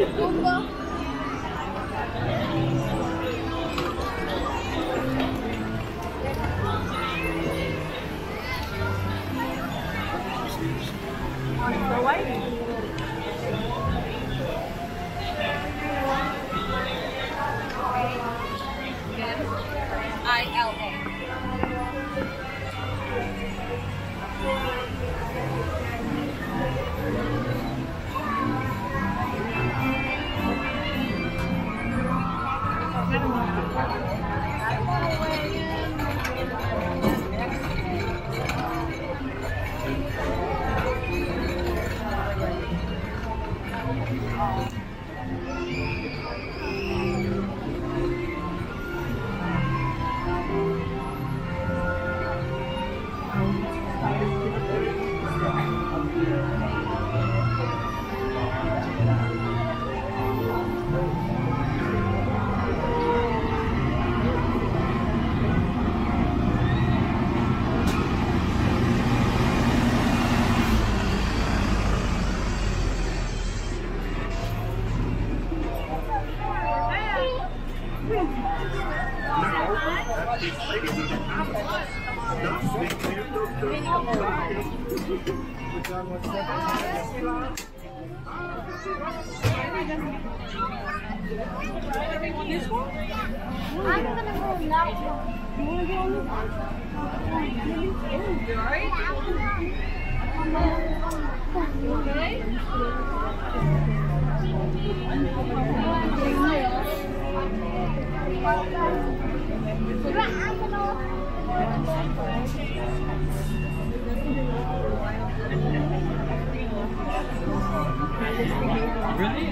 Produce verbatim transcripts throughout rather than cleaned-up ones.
I L A. This one? I'm gonna go on that one. You wanna go on this one? You alright? You okay? Really?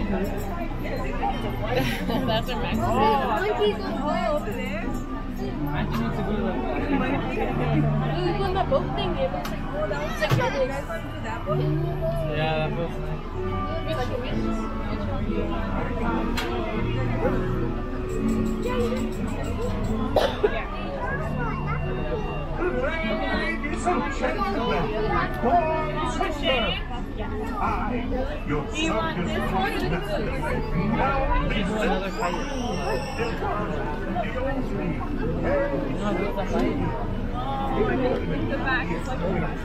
That's where Max is. Oh, monkeys on way over there. Max needs to go to the... We're going that boat thing. It looks like, oh, that looks like that. You guys want to do that boat? Yeah, that feels nice. Ladies and gentlemen, Paul Sister. I, your circus master, now We do another fight. You know, do the fight. The back is like the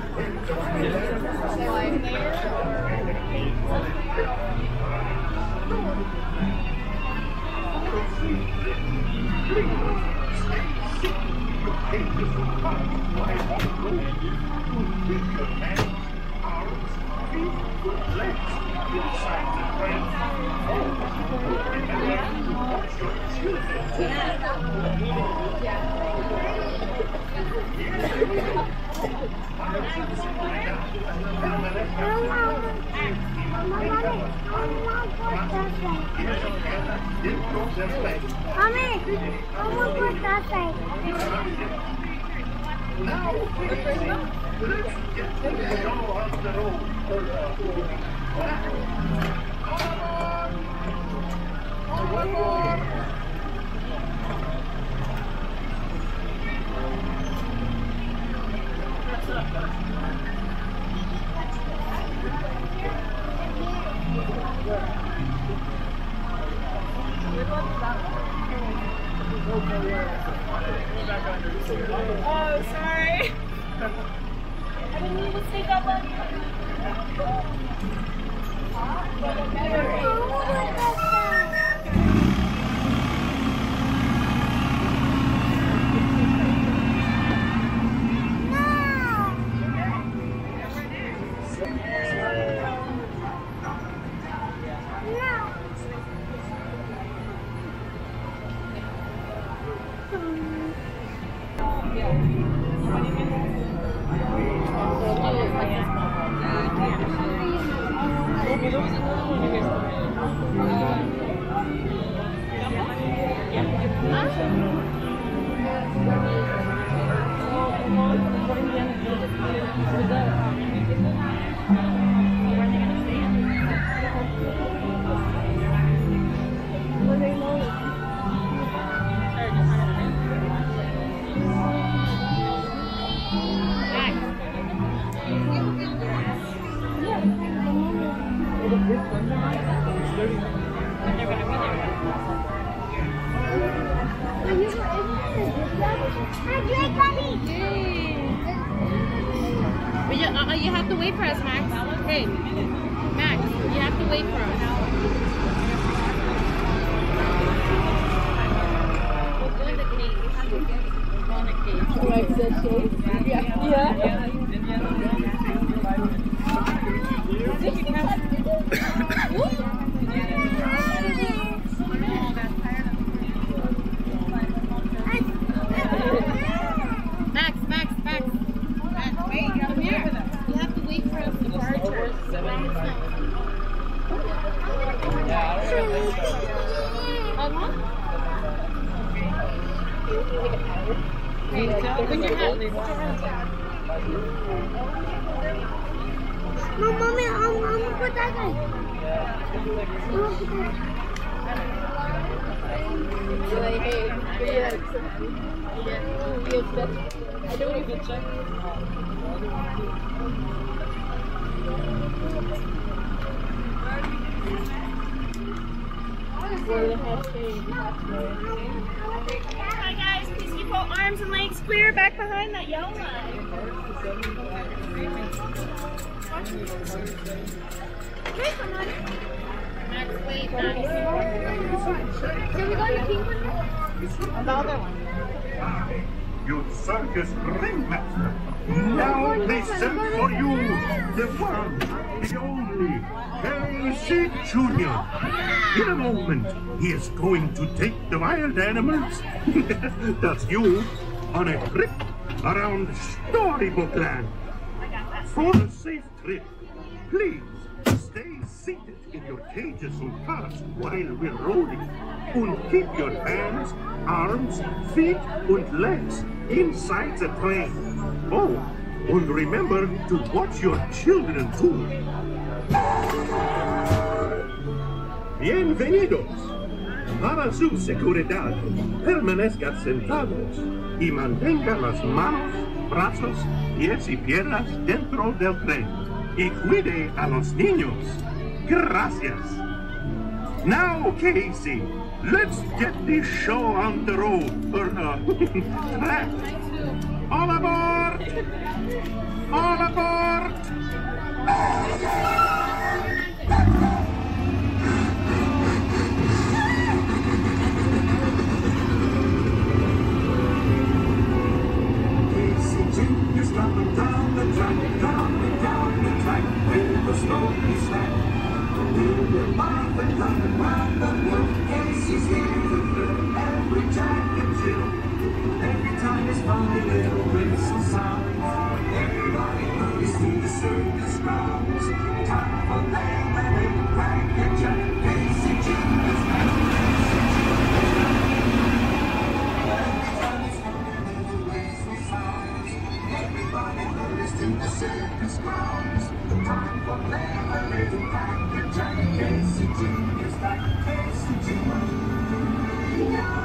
Mommy, I want to put that side. Now, let's get to the show of the road. Come on! Come on! Oh, sorry. I didn't even see that one. It's But you, uh, you have to wait for us, Max. Hey, Max, you have to wait for us. We'll go in the cave. We have to get it. We'll go in the cave. Like the shade? Yeah. Yeah. Max, Max, Max. Max, wait, come here. You have to wait for us to park. Uh-huh. Hey, open your hat. No, mommy, I'm, I'm gonna put that guy. Like, hey, yeah, I don't even check. Hi guys, please keep all arms and legs clear back behind that yellow line. Max, wait, Max. Can we go to pink one? The other one. You circus ringmaster. Now they send for you the one, the only, Percy Junior In a moment, he is going to take the wild animals, that's you, on a trip around Storybook Land. For a safe trip, please stay seated in your cages and carts while we're rolling. And keep your hands, arms, feet, and legs inside the train. Oh, and remember to watch your children too. Bienvenidos. Para su seguridad, permanezcan sentados y mantengan las manos, brazos, pies y piernas dentro del tren. Y cuide a los niños. Gracias. Now, Casey, let's get this show on the road, or uh, track. All aboard! All aboard! Casey Junior's coming down the track, down and down the track, with a slowly slack. We're live and coming round the world. Casey's here to thrill every jack and Jill. Every time his funny little whistle sounds, everybody moves to the circus grounds. Time for them and they crack and jack. Casey Junior's back. Every time his funny little whistle sounds, everybody moves to the circus grounds. Time for them and they crack and jack. Casey Junior's back. Casey Junior's back.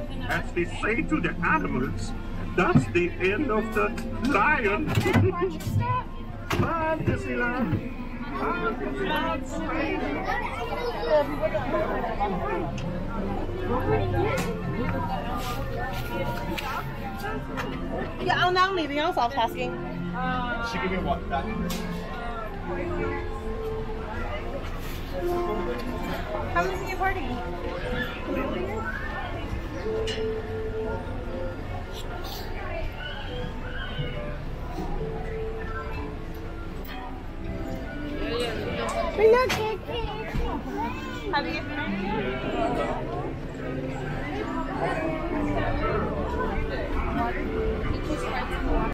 as they say to the animals, that's the end of the lion. Fantasyland. Yeah, I'm not leaving. I'm soft tasking. She give me what? That. Come to see a party. Look at it. Have you?